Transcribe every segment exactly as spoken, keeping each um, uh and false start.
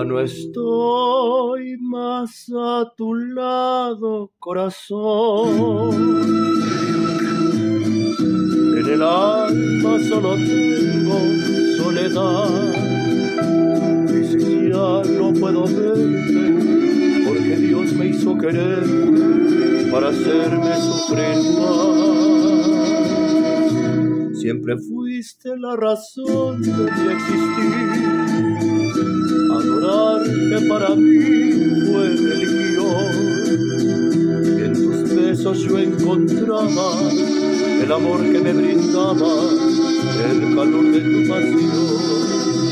no estoy más a tu lado, corazón. En el alma solo tengo soledad. Y si ya no puedo verte, porque Dios me hizo querer para hacerme sufrir más. Siempre fuiste la razón de mi existir. Adorarte para mí fue religión. Y en tus besos yo encontraba el amor que me brindaba, el calor de tu pasión.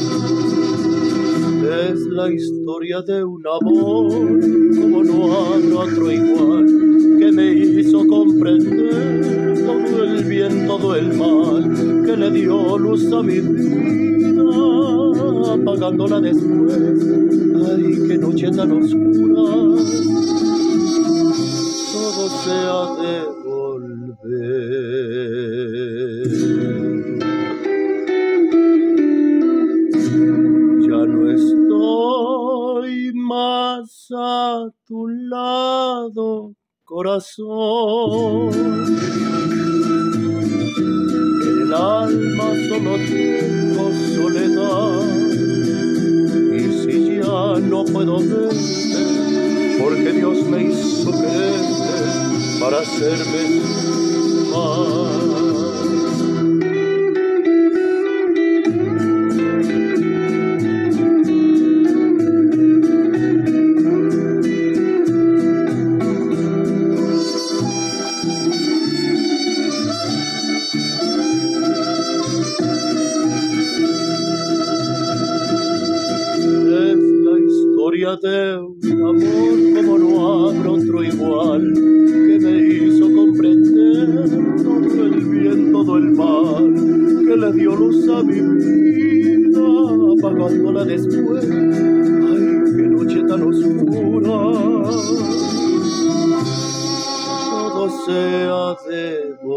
Es la historia de un amor como no habrá otro igual, que me hizo comprender todo el bien, todo el mal, que le dio luz a mi vida, apagándola después. Ay, qué noche tan oscura, todo se ha de volver. Ya no estoy más a tu lado, corazón. En el alma solo tengo soledad. Y si ya no puedo verte, porque Dios me hizo quererte para hacerme mal. De un amor como no habrá otro igual, que me hizo comprender todo el bien, todo el mal, que le dio luz a mi vida, apagándola después. Ay, qué noche tan oscura, todo se ha de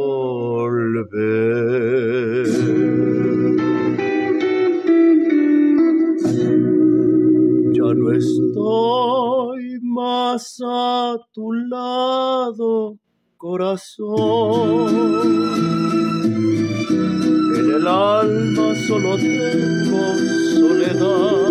volver. Ya no estoy más a tu lado, corazón. En el alma solo tengo soledad.